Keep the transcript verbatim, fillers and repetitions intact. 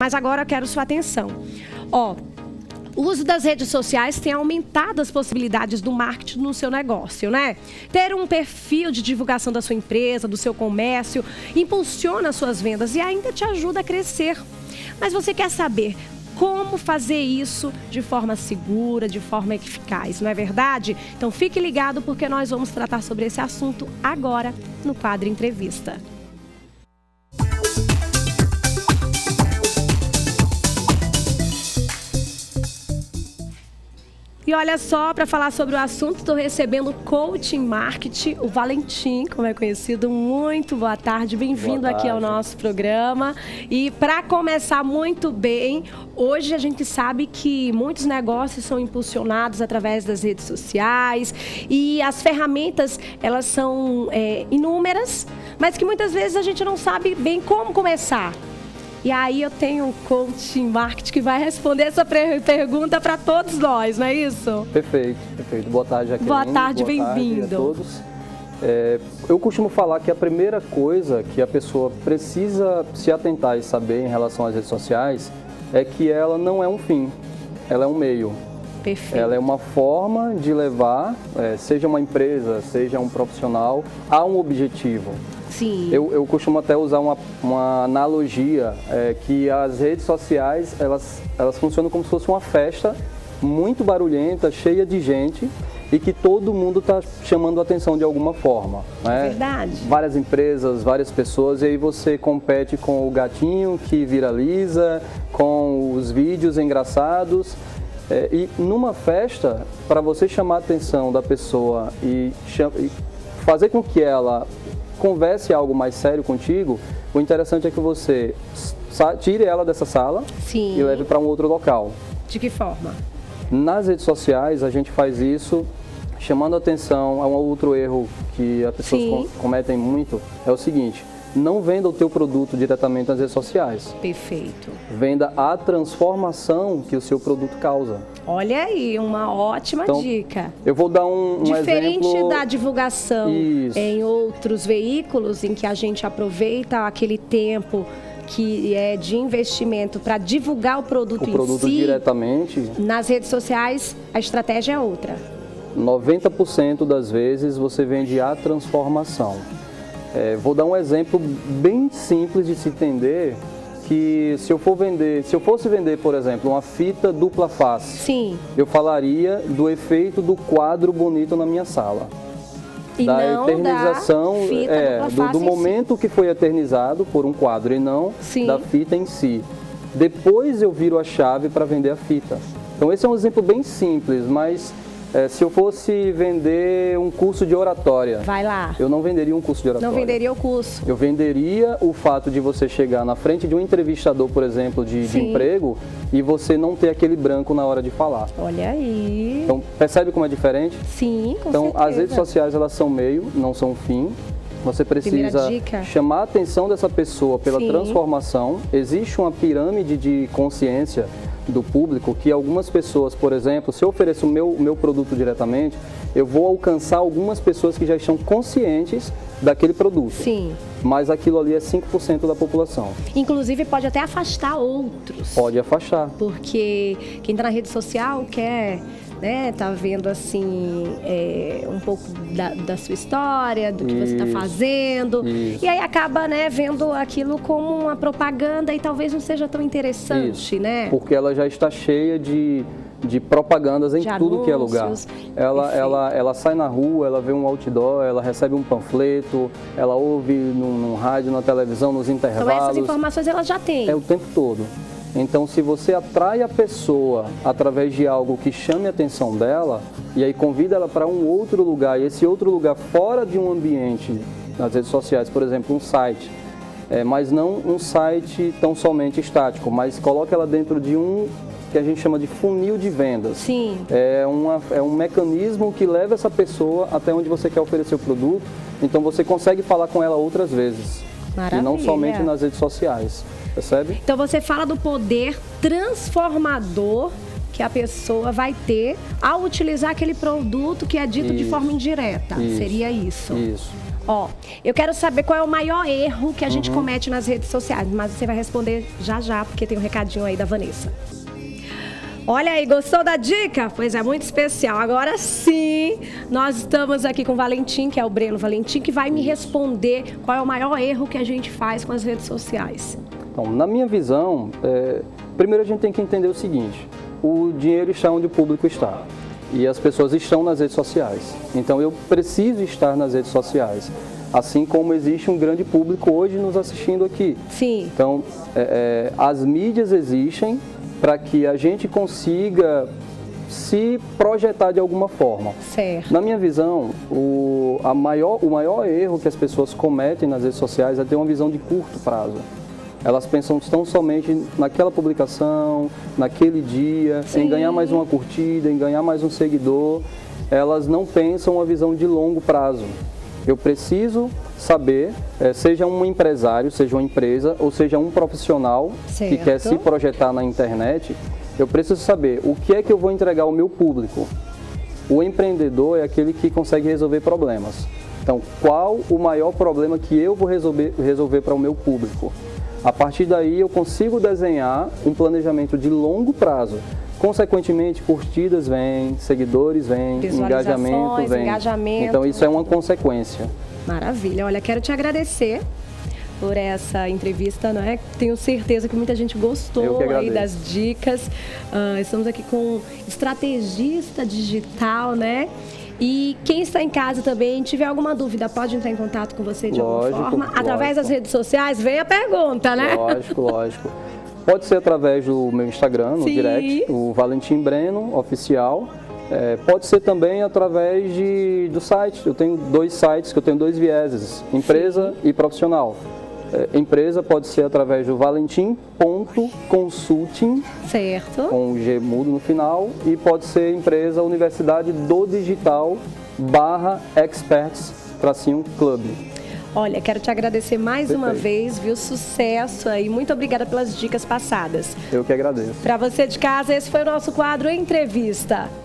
Mas agora eu quero sua atenção. Ó, o uso das redes sociais tem aumentado as possibilidades do marketing no seu negócio, né? Ter um perfil de divulgação da sua empresa, do seu comércio, impulsiona as suas vendas e ainda te ajuda a crescer. Mas você quer saber como fazer isso de forma segura, de forma eficaz, não é verdade? Então fique ligado porque nós vamos tratar sobre esse assunto agora no quadro Entrevista. E olha só, para falar sobre o assunto, estou recebendo o Coach em Marketing, o Valentim, como é conhecido. Muito boa tarde, bem-vindo aqui ao nosso programa. E para começar muito bem, hoje a gente sabe que muitos negócios são impulsionados através das redes sociais e as ferramentas, elas são é, inúmeras, mas que muitas vezes a gente não sabe bem como começar. E aí eu tenho um coach em marketing que vai responder essa pergunta para todos nós, não é isso? Perfeito, perfeito. Boa tarde, Jaqueline. Boa tarde, bem-vindo. Boa tarde a todos. É, eu costumo falar que a primeira coisa que a pessoa precisa se atentar e saber em relação às redes sociais é que ela não é um fim, ela é um meio. Perfeito. Ela é uma forma de levar, é, seja uma empresa, seja um profissional, a um objetivo. Sim. Eu, eu costumo até usar uma, uma analogia, é, que as redes sociais, elas, elas funcionam como se fosse uma festa muito barulhenta, cheia de gente e que todo mundo está chamando a atenção de alguma forma. Né? É verdade. Várias empresas, várias pessoas, e aí você compete com o gatinho que viraliza, com os vídeos engraçados. É, e numa festa, para você chamar a atenção da pessoa e, e fazer com que ela converse algo mais sério contigo, o interessante é que você tire ela dessa sala. Sim. E leve para um outro local. De que forma? Nas redes sociais, a gente faz isso chamando a atenção. É um outro erro que as pessoas Sim. cometem muito, é o seguinte: não venda o teu produto diretamente nas redes sociais. Perfeito. Venda a transformação que o seu produto causa. Olha aí, uma ótima então, dica. Eu vou dar um, um Diferente exemplo... da divulgação Isso. em outros veículos, em que a gente aproveita aquele tempo que é de investimento para divulgar o produto, o produto em si, diretamente. Nas redes sociais, a estratégia é outra. noventa por cento das vezes você vende a transformação. É, vou dar um exemplo bem simples de se entender, que se eu for vender, se eu fosse vender, por exemplo, uma fita dupla face, Sim. eu falaria do efeito do quadro bonito na minha sala. E da não eternização, da fita é, dupla do, do momento si. que foi eternizado por um quadro e não Sim. da fita em si. Depois eu viro a chave para vender a fita. Então esse é um exemplo bem simples, mas É, se eu fosse vender um curso de oratória, vai lá. Eu não venderia um curso de oratória. Não venderia o curso. Eu venderia o fato de você chegar na frente de um entrevistador, por exemplo, de, de emprego, e você não ter aquele branco na hora de falar. Olha aí. Então, percebe como é diferente? Sim, com então, certeza. As redes sociais, elas são meio, não são fim. Você precisa chamar a atenção dessa pessoa pela Sim. transformação. Existe uma pirâmide de consciência do público que algumas pessoas, por exemplo, se eu ofereço o meu, meu produto diretamente, eu vou alcançar algumas pessoas que já estão conscientes daquele produto. Sim. Mas aquilo ali é cinco por cento da população. Inclusive pode até afastar outros. Pode afastar. Porque quem está na rede social quer... né, tá vendo assim é, um pouco da, da sua história, do que isso, você está fazendo isso. E aí acaba, né, vendo aquilo como uma propaganda e talvez não seja tão interessante, isso. né? Porque ela já está cheia de, de propagandas em de tudo anúncios. Que é lugar. Ela, ela, ela sai na rua, ela vê um outdoor, ela recebe um panfleto, ela ouve no, no rádio, na televisão, nos intervalos. Então essas informações ela já tem. É o tempo todo. Então, se você atrai a pessoa através de algo que chame a atenção dela, e aí convida ela para um outro lugar, e esse outro lugar fora de um ambiente, nas redes sociais, por exemplo, um site, é, mas não um site tão somente estático, mas coloca ela dentro de um que a gente chama de funil de vendas. Sim. É, uma, é um mecanismo que leva essa pessoa até onde você quer oferecer o produto, então você consegue falar com ela outras vezes. Maravilha. E não somente nas redes sociais. Percebe? Então você fala do poder transformador que a pessoa vai ter ao utilizar aquele produto que é dito isso, de forma indireta. Isso, Seria isso? Isso. Ó, eu quero saber qual é o maior erro que a gente Uhum. comete nas redes sociais, mas você vai responder já já, porque tem um recadinho aí da Vanessa. Olha aí, gostou da dica? Pois é, muito especial. Agora sim, nós estamos aqui com o Valentim, que é o Breno Valentim, que vai me responder qual é o maior erro que a gente faz com as redes sociais. Então, na minha visão, é, primeiro a gente tem que entender o seguinte: o dinheiro está onde o público está e as pessoas estão nas redes sociais. Então, eu preciso estar nas redes sociais, assim como existe um grande público hoje nos assistindo aqui. Sim. Então, é, é, as mídias existem para que a gente consiga se projetar de alguma forma. Certo. Na minha visão, o, a maior, o maior erro que as pessoas cometem nas redes sociais é ter uma visão de curto prazo. Elas pensam tão somente naquela publicação, naquele dia, Sim. em ganhar mais uma curtida, em ganhar mais um seguidor. Elas não pensam uma visão de longo prazo. Eu preciso saber, eh, seja um empresário, seja uma empresa, ou seja um profissional Certo. que quer se projetar na internet, eu preciso saber o que é que eu vou entregar ao meu público. O empreendedor é aquele que consegue resolver problemas. Então, qual o maior problema que eu vou resolver, resolver para o meu público? A partir daí, eu consigo desenhar um planejamento de longo prazo. Consequentemente, curtidas vêm, seguidores vêm, engajamento vem. engajamento. Então, isso é uma consequência. Maravilha. Olha, quero te agradecer por essa entrevista, não é? Tenho certeza que muita gente Eu gostou que aí agradeço. das dicas. Ah, estamos aqui com um estrategista digital, né? E quem está em casa também, tiver alguma dúvida, pode entrar em contato com você de Lógico, alguma forma. Através lógico. das redes sociais, vem a pergunta, né? Lógico, lógico. Pode ser através do meu Instagram, no Sim. direct, o Valentim Breno, oficial. É, pode ser também através de, do site. Eu tenho dois sites, que eu tenho dois vieses, empresa Sim. e profissional. É, empresa pode ser através do valentim ponto consulting, Certo. com G mudo no final, e pode ser empresa Universidade do Digital barra Experts tracinho Clube. Olha, quero te agradecer mais Perfeito. uma vez, viu? Sucesso aí. Muito obrigada pelas dicas passadas. Eu que agradeço. Para você de casa, esse foi o nosso quadro Entrevista.